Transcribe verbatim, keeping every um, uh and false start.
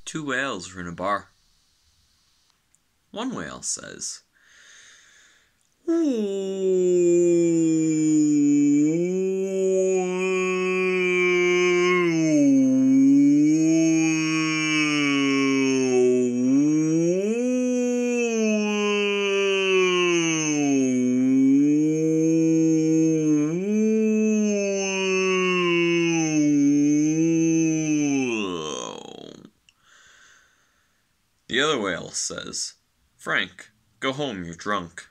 Two whales are in a bar. One whale says, the other whale says, Frank, go home, you're drunk.